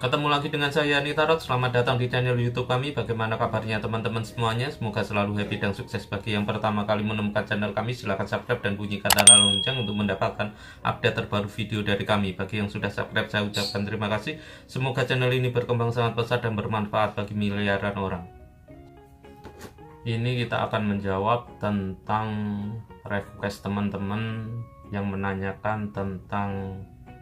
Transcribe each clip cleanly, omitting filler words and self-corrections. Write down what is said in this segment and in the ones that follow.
Ketemu lagi dengan saya Ani Tarot. Selamat datang di channel YouTube kami. Bagaimana kabarnya teman-teman semuanya? Semoga selalu happy dan sukses. Bagi yang pertama kali menemukan channel kami, silahkan subscribe dan bunyikan tanda lonceng untuk mendapatkan update terbaru video dari kami. Bagi yang sudah subscribe, saya ucapkan terima kasih. Semoga channel ini berkembang sangat pesat dan bermanfaat bagi miliaran orang. Ini kita akan menjawab tentang request teman-teman yang menanyakan tentang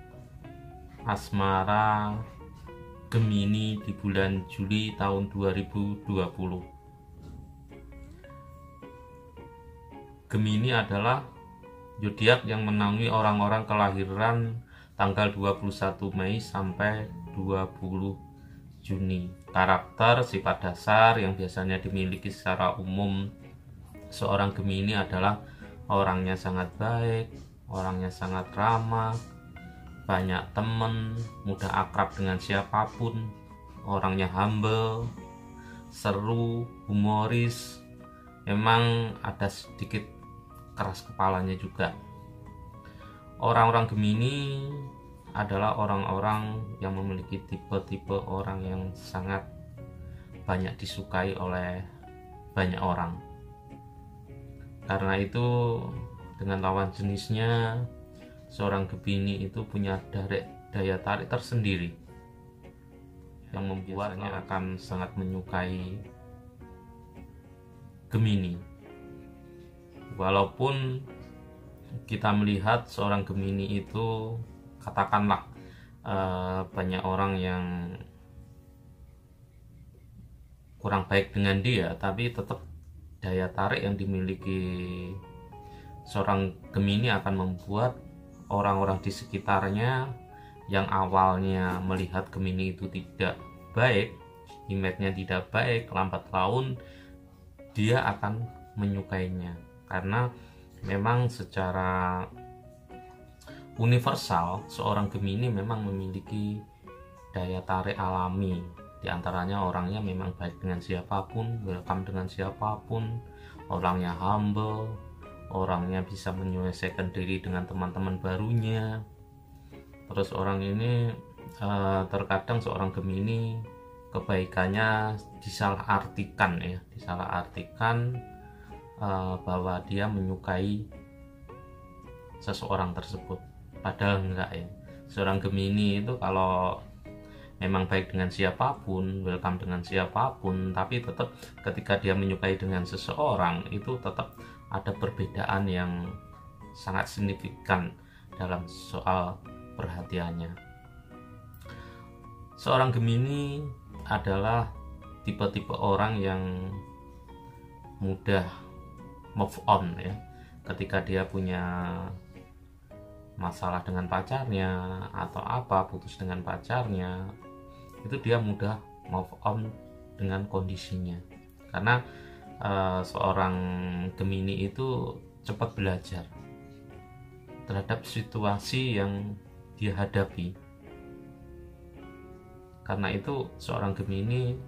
asmara Gemini di bulan Juli tahun 2020. Gemini adalah zodiak yang menaungi orang-orang kelahiran tanggal 21 Mei sampai 20 Juni. Karakter sifat dasar yang biasanya dimiliki secara umum seorang Gemini adalah orangnya sangat baik, orangnya sangat ramah, banyak teman, mudah akrab dengan siapapun, orangnya humble, seru, humoris, memang ada sedikit keras kepalanya juga. Orang-orang Gemini adalah orang-orang yang memiliki tipe-tipe orang yang sangat banyak disukai oleh banyak orang. Karena itu dengan lawan jenisnya, seorang Gemini itu punya daya tarik tersendiri yang membuatnya akan sangat menyukai Gemini. Walaupun kita melihat seorang Gemini itu katakanlah banyak orang yang kurang baik dengan dia, tapi tetap daya tarik yang dimiliki seorang Gemini akan membuat orang-orang di sekitarnya yang awalnya melihat Gemini itu tidak baik, image-nya tidak baik, lambat laun dia akan menyukainya. Karena memang secara universal seorang Gemini memang memiliki daya tarik alami. Di antaranya orangnya memang baik dengan siapapun, welcome dengan siapapun, orangnya humble, orangnya bisa menyelesaikan diri dengan teman-teman barunya. Terus orang ini terkadang seorang Gemini kebaikannya disalahartikan bahwa dia menyukai seseorang tersebut, padahal enggak ya. Seorang Gemini itu kalau memang baik dengan siapapun, welcome dengan siapapun, tapi tetap ketika dia menyukai dengan seseorang itu tetap ada perbedaan yang sangat signifikan dalam soal perhatiannya. Seorang Gemini adalah tipe-tipe orang yang mudah move on ya. Ketika dia punya masalah dengan pacarnya atau apa, putus dengan pacarnya, itu dia mudah move on dengan kondisinya. Karena seorang Gemini itu cepat belajar terhadap situasi yang dia hadapi. Karena itu seorang Gemini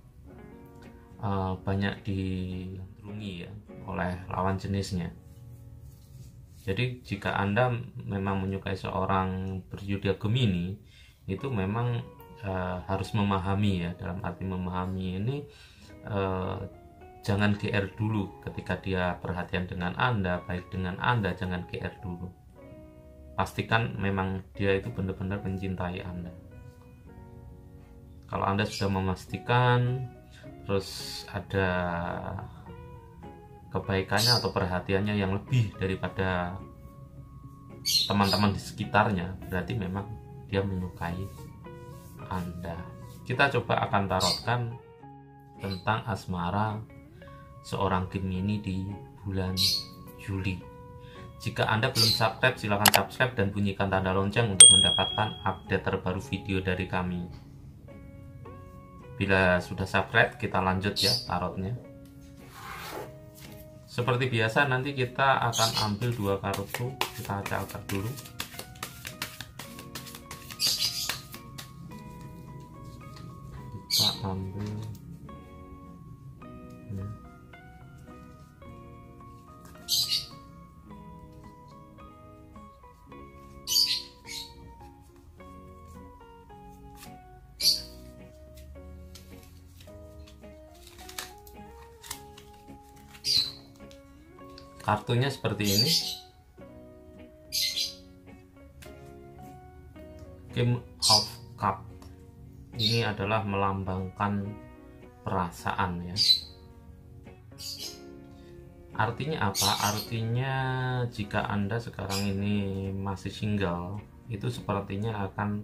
banyak digandrungi ya oleh lawan jenisnya. Jadi jika Anda memang menyukai seorang berzodiak Gemini, itu memang harus memahami ya. Dalam arti memahami ini jangan GR dulu ketika dia perhatian dengan Anda, baik dengan Anda, jangan GR dulu. Pastikan memang dia itu benar-benar mencintai Anda. Kalau Anda sudah memastikan, terus ada kebaikannya atau perhatiannya yang lebih daripada teman-teman di sekitarnya, berarti memang dia menyukai Anda. Kita coba akan tarotkan tentang asmara seorang Gemini di bulan Juli. Jika Anda belum subscribe, silahkan subscribe dan bunyikan tanda lonceng untuk mendapatkan update terbaru video dari kami. Bila sudah subscribe, kita lanjut ya tarotnya. Seperti biasa, nanti kita akan ambil 2 kartu, kita acak-acak dulu. Kita ambil ya. Kartunya seperti ini. King of Cup ini adalah melambangkan perasaan ya. Artinya apa? Artinya jika Anda sekarang ini masih single, itu sepertinya akan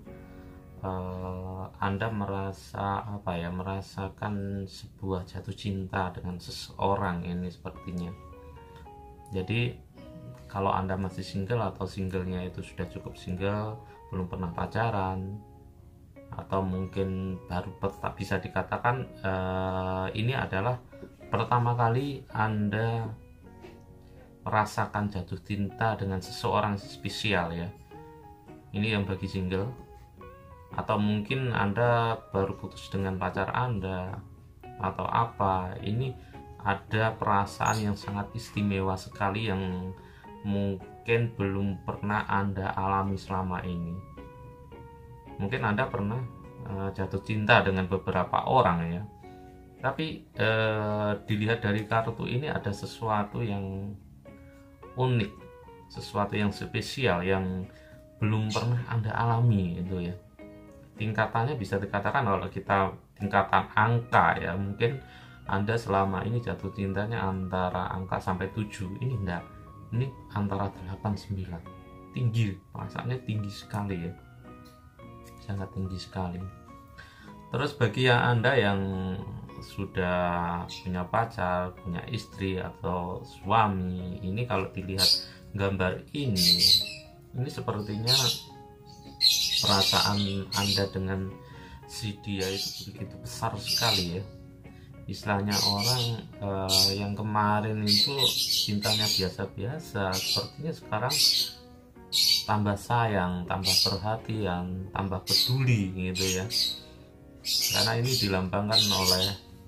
Anda merasakan sebuah jatuh cinta dengan seseorang ini sepertinya. Jadi kalau Anda masih single atau singlenya itu sudah cukup single, belum pernah pacaran, atau mungkin baru bisa dikatakan ini adalah pertama kali Anda merasakan jatuh cinta dengan seseorang spesial ya. Ini yang bagi single. Atau mungkin Anda baru putus dengan pacar Anda atau apa. Ini ada perasaan yang sangat istimewa sekali yang mungkin belum pernah Anda alami selama ini. Mungkin Anda pernah jatuh cinta dengan beberapa orang ya, tapi dilihat dari kartu ini ada sesuatu yang unik, sesuatu yang spesial yang belum pernah Anda alami itu ya. Tingkatannya bisa dikatakan kalau kita tingkatan angka ya, mungkin Anda selama ini jatuh cintanya antara angka sampai 7, ini enggak, ini antara 8, 9, tinggi, perasaannya tinggi sekali ya, sangat tinggi sekali. Terus bagi Anda yang sudah punya pacar, punya istri atau suami, ini kalau dilihat gambar ini sepertinya perasaan Anda dengan si dia itu begitu besar sekali ya. Istilahnya orang yang kemarin itu cintanya biasa-biasa, sepertinya sekarang tambah sayang, tambah perhatian, tambah peduli gitu ya. Karena ini dilambangkan oleh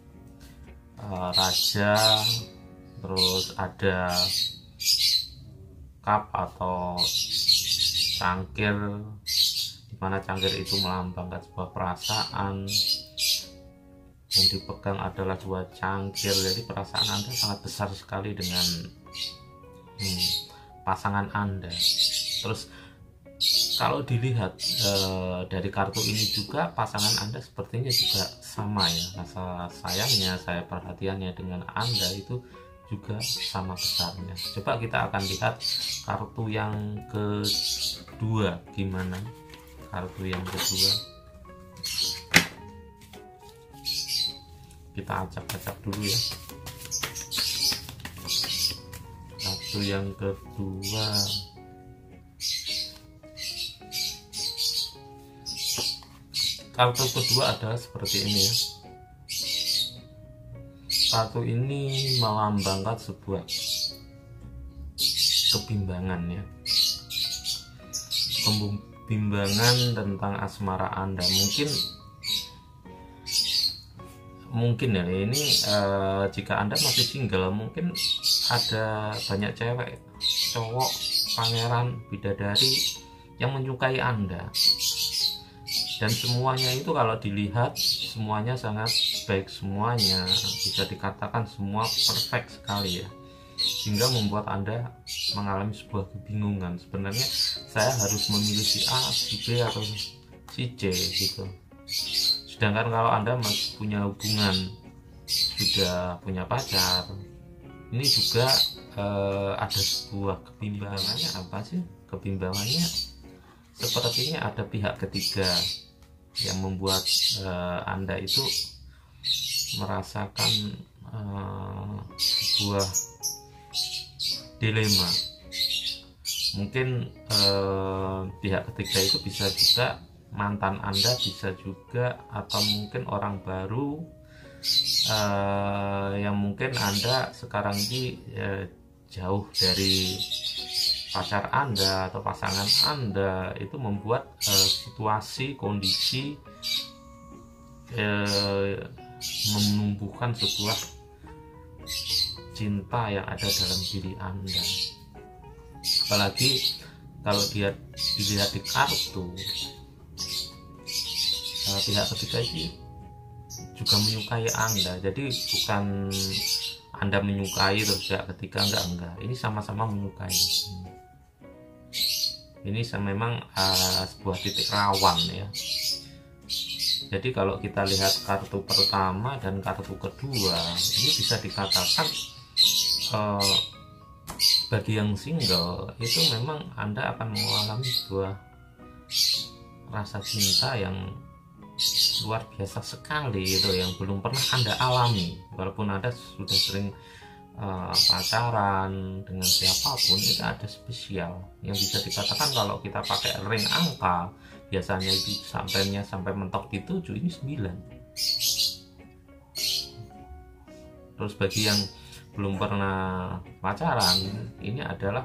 raja, terus ada cup atau cangkir, dimana cangkir itu melambangkan sebuah perasaan. Yang dipegang adalah dua cangkir, jadi perasaan Anda sangat besar sekali dengan pasangan Anda. Terus kalau dilihat dari kartu ini juga pasangan Anda sepertinya juga sama ya, rasa sayangnya, saya perhatiannya dengan Anda itu juga sama besarnya. Coba kita akan lihat kartu yang kedua gimana. Kartu yang kedua kita acak-acak dulu ya. Kartu yang kedua adalah seperti ini ya. Kartu ini melambangkan sebuah kebimbangan ya, kebimbangan tentang asmara Anda. Mungkin ya ini jika Anda masih single, mungkin ada banyak cewek, cowok, pangeran, bidadari yang menyukai Anda. Dan semuanya itu kalau dilihat semuanya sangat baik, semuanya bisa dikatakan semua perfect sekali ya, sehingga membuat Anda mengalami sebuah kebingungan. Sebenarnya saya harus memilih si A, si B atau si C gitu. Sedangkan kalau Anda masih punya hubungan, sudah punya pacar, ini juga ada sebuah kebimbangannya. Apa sih kebimbangannya? Sepertinya ada pihak ketiga yang membuat Anda itu merasakan sebuah dilema. Mungkin pihak ketiga itu bisa juga mantan Anda, bisa juga, atau mungkin orang baru yang mungkin Anda sekarang ini jauh dari pacar Anda atau pasangan Anda, itu membuat situasi, kondisi menumbuhkan sebuah cinta yang ada dalam diri Anda. Apalagi kalau dilihat di kartu, pihak ketiga ini juga menyukai Anda. Jadi bukan Anda menyukai terus pihak ketiga enggak, ini sama-sama menyukai. Ini memang sebuah titik rawan ya. Jadi kalau kita lihat kartu pertama dan kartu kedua, ini bisa dikatakan bagi yang single itu memang Anda akan mengalami sebuah rasa cinta yang luar biasa sekali, itu yang belum pernah Anda alami. Walaupun Anda sudah sering pacaran dengan siapapun, itu ada spesial yang bisa dikatakan kalau kita pakai ring angka biasanya itu sampai mentok di 7, ini 9. Terus bagi yang belum pernah pacaran, ini adalah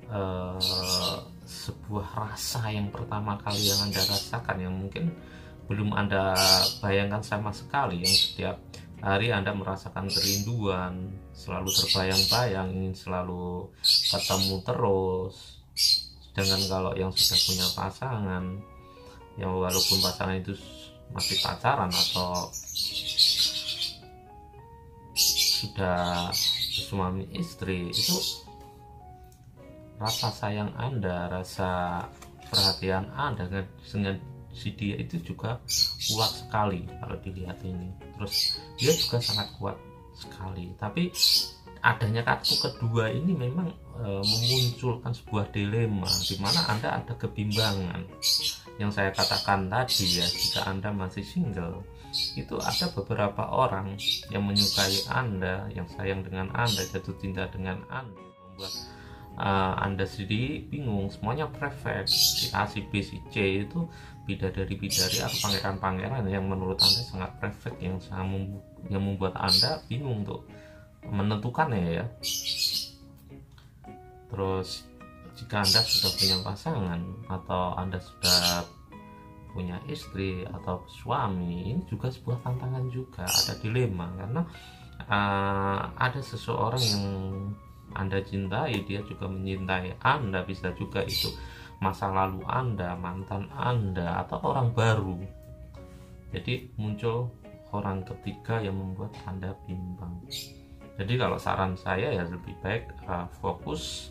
sebuah rasa yang pertama kali yang Anda rasakan, yang mungkin belum Anda bayangkan sama sekali, yang setiap hari Anda merasakan kerinduan, selalu terbayang-bayang, ingin selalu ketemu terus. Sedangkan kalau yang sudah punya pasangan, yang walaupun pasangan itu masih pacaran atau sudah suami istri, itu rasa sayang Anda, rasa perhatian Anda dengan si dia itu juga kuat sekali kalau dilihat ini. Terus dia juga sangat kuat sekali. Tapi adanya kartu kedua ini memang memunculkan sebuah dilema di mana Anda ada kebimbangan. Yang saya katakan tadi ya, jika Anda masih single, itu ada beberapa orang yang menyukai Anda, yang sayang dengan Anda, jatuh cinta dengan Anda, membuat Anda sendiri bingung. Semuanya perfect, si A, si B, si C itu bidadari-bidadari atau pangeran-pangeran yang menurut Anda sangat perfect, yang membuat Anda bingung untuk menentukannya ya. Terus jika Anda sudah punya pasangan atau Anda sudah punya istri atau suami, ini juga sebuah tantangan juga, ada dilema, karena ada seseorang yang Anda cintai, dia juga mencintai Anda. Bisa juga itu masa lalu Anda, mantan Anda, atau orang baru. Jadi muncul orang ketiga yang membuat Anda bimbang. Jadi kalau saran saya ya lebih baik fokus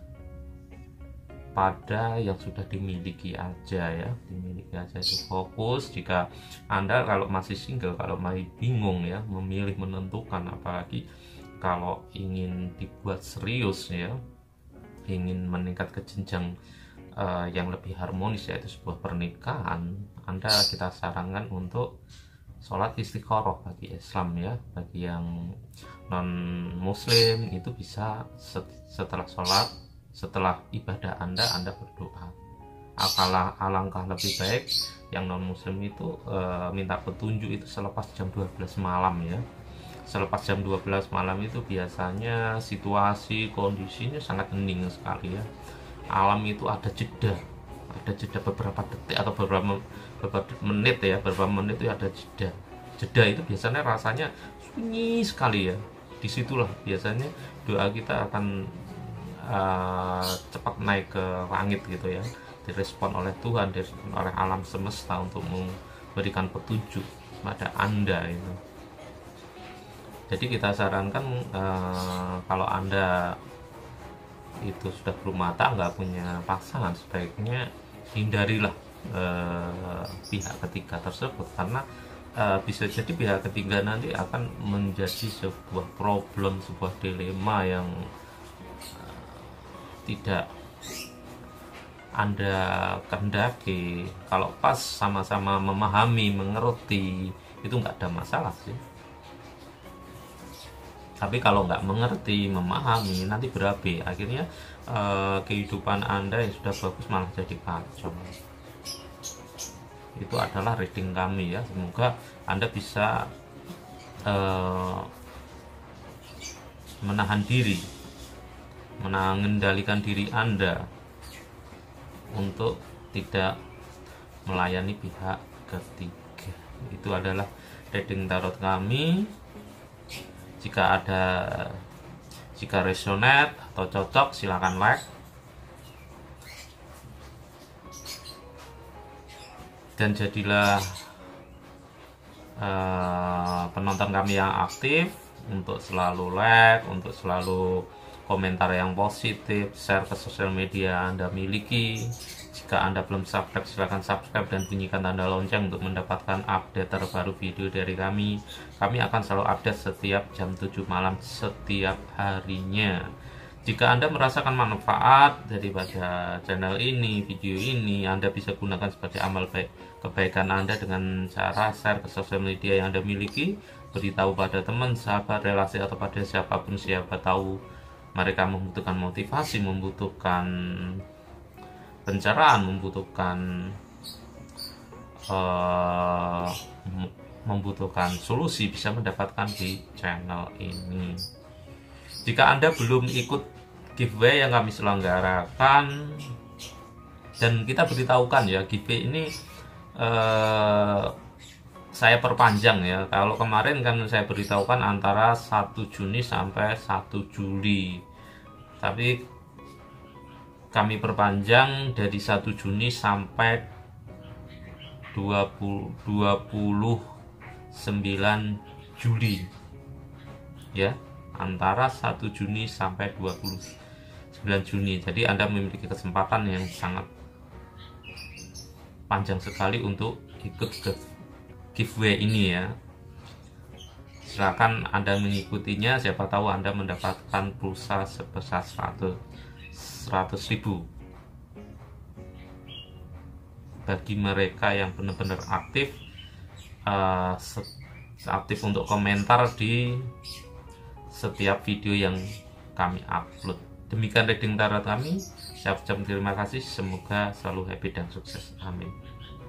pada yang sudah dimiliki aja ya, dimiliki aja itu fokus. Jika Anda kalau masih single, kalau masih bingung ya memilih menentukan, apalagi kalau ingin dibuat serius ya, ingin meningkat ke jenjang yang lebih harmonis yaitu sebuah pernikahan, kita sarankan untuk sholat istiqoroh bagi Islam ya. Bagi yang non muslim itu bisa setelah sholat, setelah ibadah Anda berdoa. Alangkah lebih baik yang non muslim itu minta petunjuk itu selepas jam 12 malam ya. Selepas jam 12 malam itu biasanya situasi kondisinya sangat hening sekali ya. Alam itu ada jeda beberapa detik atau beberapa menit ya, beberapa menit itu ada jeda itu biasanya rasanya sunyi sekali ya. Disitulah biasanya doa kita akan cepat naik ke langit gitu ya, direspon oleh Tuhan, direspon oleh alam semesta untuk memberikan petunjuk pada Anda itu. Jadi kita sarankan kalau Anda itu sudah berumah tangga, punya pasangan, sebaiknya hindarilah pihak ketiga tersebut, karena bisa jadi pihak ketiga nanti akan menjadi sebuah problem, sebuah dilema yang tidak Anda kehendaki. Kalau pas sama-sama memahami, mengerti, itu nggak ada masalah sih. Tapi kalau nggak mengerti, memahami, nanti berabe. Akhirnya kehidupan Anda yang sudah bagus malah jadi kacau. Itu adalah reading kami ya. Semoga Anda bisa menahan diri, mengendalikan diri Anda untuk tidak melayani pihak ketiga. Itu adalah reading tarot kami. Jika resonate atau cocok, silakan like dan jadilah penonton kami yang aktif untuk selalu like, untuk selalu komentar yang positif, share ke sosial media Anda miliki. Jika Anda belum subscribe, silahkan subscribe dan bunyikan tanda lonceng untuk mendapatkan update terbaru video dari kami. Kami akan selalu update setiap jam 7 malam setiap harinya. Jika Anda merasakan manfaat daripada channel ini, video ini, Anda bisa gunakan sebagai amal baik kebaikan Anda dengan cara share ke sosial media yang Anda miliki, beritahu pada teman, sahabat, relasi, atau pada siapapun, siapa tahu mereka membutuhkan motivasi, membutuhkan pencerahan, membutuhkan solusi, bisa mendapatkan di channel ini. Jika Anda belum ikut giveaway yang kami selenggarakan, dan kita beritahukan ya, giveaway ini saya perpanjang ya. Kalau kemarin kan saya beritahukan antara 1 Juni sampai 1 Juli, tapi kami perpanjang dari 1 Juni sampai 29 Juli ya, antara 1 Juni sampai 29 Juni. Jadi Anda memiliki kesempatan yang sangat panjang sekali untuk ikut ke giveaway ini ya. Silakan Anda mengikutinya, siapa tahu Anda mendapatkan pulsa sebesar 100.000. Bagi mereka yang benar-benar aktif untuk komentar di setiap video yang kami upload. Demikian reading tarot kami. Saya ucapkan terima kasih, semoga selalu happy dan sukses. Amin.